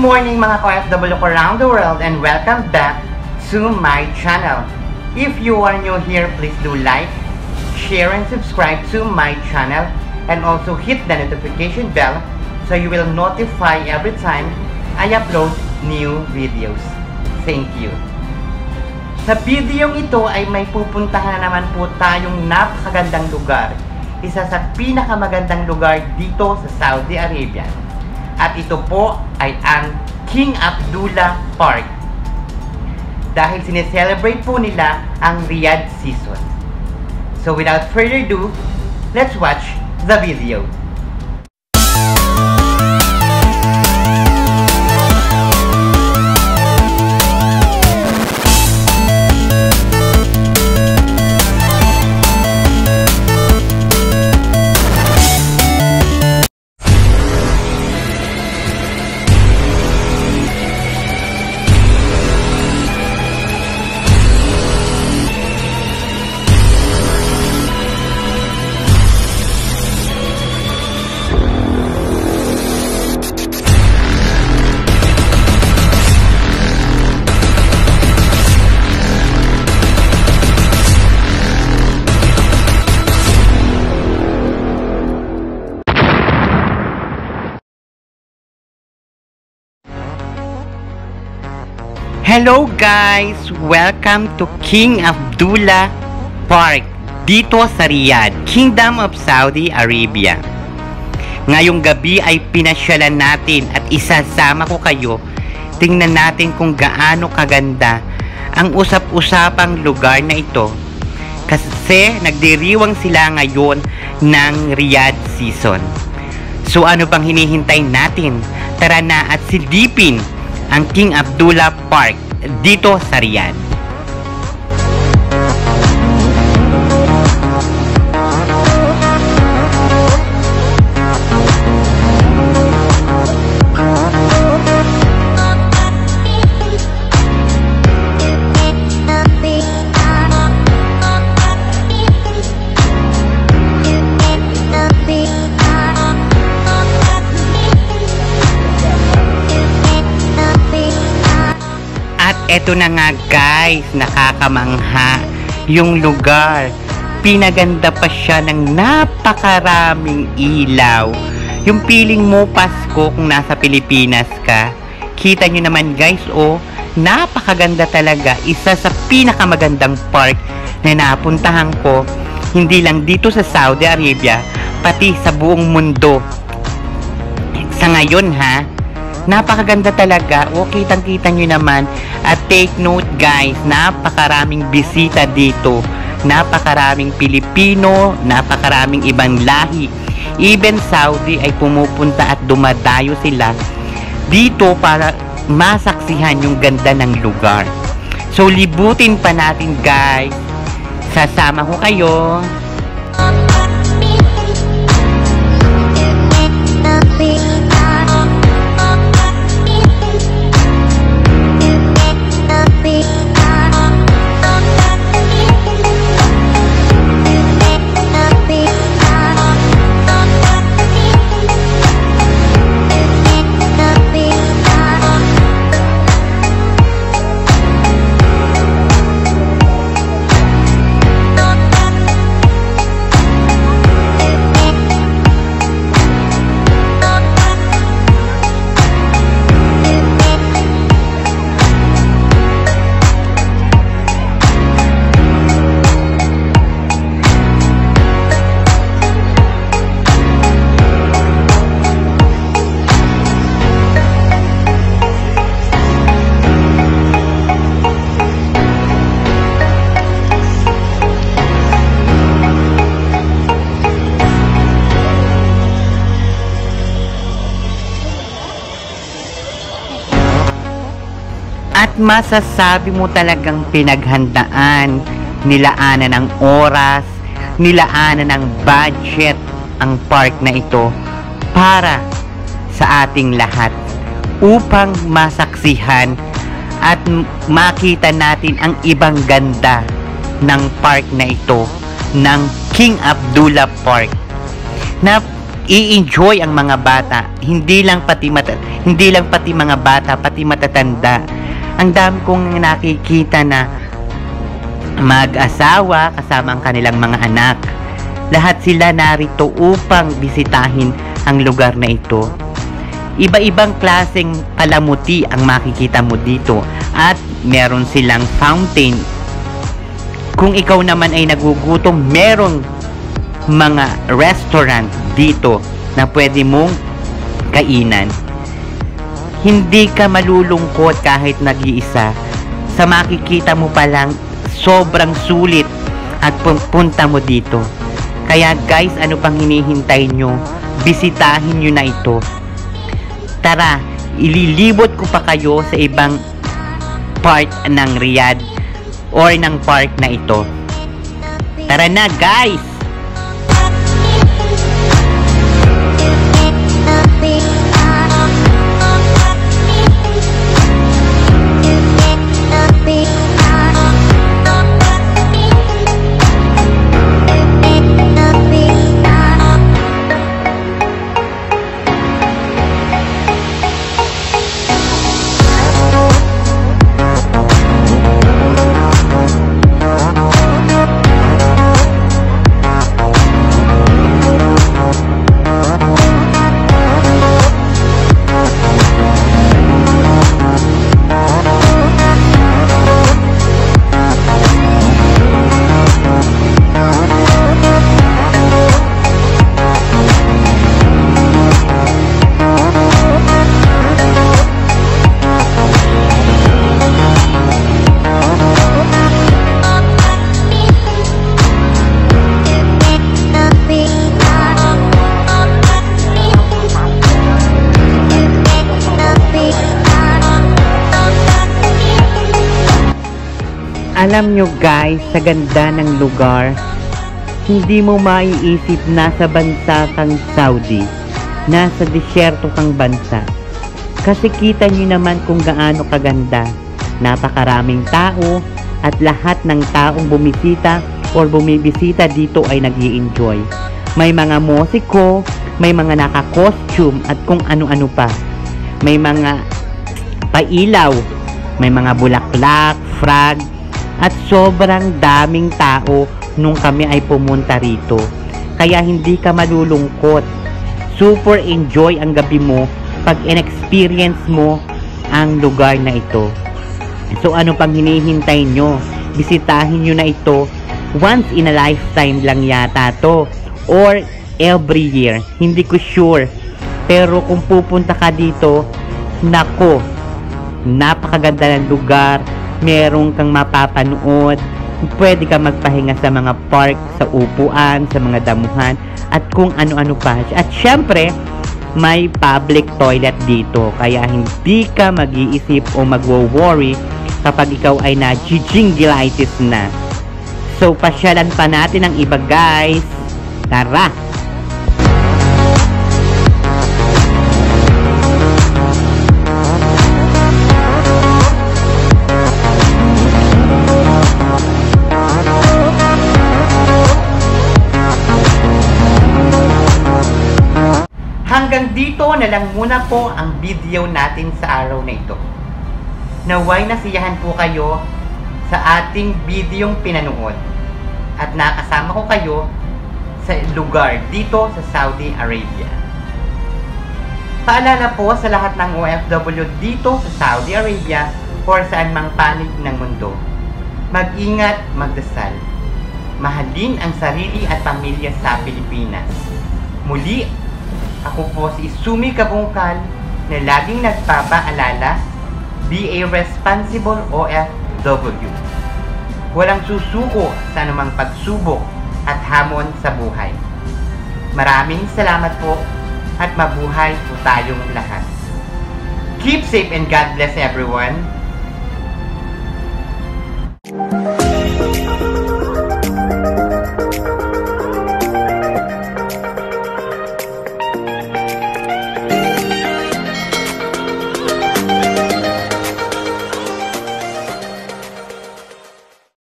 morning mga OFW around the world and welcome back to my channel. If you are new here, please do like, share, and subscribe to my channel and also hit the notification bell so you will notify every time I upload new videos. Thank you. Sa videong ito ay may pupuntahan na naman po tayong napakagandang lugar. Isa sa pinakamagandang lugar dito sa Saudi Arabia. At ito po ay ang King Abdullah Park. Dahil sineselebrate po nila ang Riyadh season. So without further ado, let's watch the video. Hello guys! Welcome to King Abdullah Park dito sa Riyadh, Kingdom of Saudi Arabia. Ngayong gabi ay pinasyalan natin at isasama ko kayo. Tingnan natin kung gaano kaganda ang usap-usapang lugar na ito. Kasi nagdiriwang sila ngayon ng Riyadh season. So ano bang hinihintay natin? Tara na at silipin ang King Abdullah Park dito sa Riyadh. Eto na nga guys, nakakamangha yung lugar. Pinaganda pa siya ng napakaraming ilaw. Yung feeling mo Pasko kung nasa Pilipinas ka. Kita nyo naman guys, oh, napakaganda talaga. Isa sa pinakamagandang park na napuntahan ko. Hindi lang dito sa Saudi Arabia, pati sa buong mundo. Sa ngayon ha, napakaganda talaga. O, kitang-kita nyo naman. At take note guys, napakaraming bisita dito. Napakaraming Pilipino, napakaraming ibang lahi. Even Saudi ay pumupunta at dumadayo sila dito para masaksihan yung ganda ng lugar. So, libutin pa natin guys. Sasama ko kayo. At masasabi mo talagang pinaghandaan, nilaanan ng oras, nilaanan ng budget ang park na ito para sa ating lahat upang masaksihan at makita natin ang ibang ganda ng park na ito, ng King Abdullah Park. Na i-enjoy ang mga bata, hindi lang pati mga bata, pati matatanda. Ang dami kong nakikita na mag-asawa kasama ang kanilang mga anak. Lahat sila narito upang bisitahin ang lugar na ito. Iba-ibang klaseng kalamuti ang makikita mo dito at meron silang fountain. Kung ikaw naman ay nagugutom, merong mga restaurant dito na pwede mong kainan. Hindi ka malulungkot kahit nag-iisa. Sa makikita mo pa lang, sobrang sulit at punta mo dito. Kaya guys, ano pang hinihintay nyo? Bisitahin nyo na ito. Tara, ililibot ko pa kayo sa ibang part ng Riyadh or ng park na ito. Tara na guys! Alam nyo guys, sa ganda ng lugar, hindi mo maiisip nasa bansa kang Saudi, nasa disyerto kang bansa. Kasi kita nyo naman kung gaano kaganda. Napakaraming tao at lahat ng taong bumisita or bumibisita dito ay nag-i-enjoy. May mga musiko, may mga naka-costume at kung ano-ano pa. May mga pailaw, may mga bulaklak, frog, at sobrang daming tao nung kami ay pumunta rito. Kaya hindi ka malulungkot. Super enjoy ang gabi mo pag in-experience mo ang lugar na ito. So ano pang hinihintay nyo? Bisitahin nyo na ito. Once in a lifetime lang yata to. Or every year. Hindi ko sure. Pero kung pupunta ka dito, nako, napakaganda ng lugar. Meron kang mapapanood, pwede ka magpahinga sa mga park, sa upuan, sa mga damuhan, at kung ano-ano pa. At syempre, may public toilet dito, kaya hindi ka mag-iisip o magwo-worry kapag ikaw ay na-gingivitis na. So, pasyalan pa natin ang iba guys. Tara! Hanggang dito na lang muna po ang video natin sa araw na ito. Naway nasiyahan po kayo sa ating videong pinanood at nakasama ko kayo sa lugar dito sa Saudi Arabia. Paalala po sa lahat ng OFW dito sa Saudi Arabia or saan mang panig ng mundo. Mag-ingat, magdasal. Mahalin ang sarili at pamilya sa Pilipinas. Muli, ako po si Izumi Cabungcal na laging nagpapaalala, be a responsible OFW. Walang susuko sa anumang pagsubok at hamon sa buhay. Maraming salamat po at mabuhay po tayong lahat. Keep safe and God bless everyone.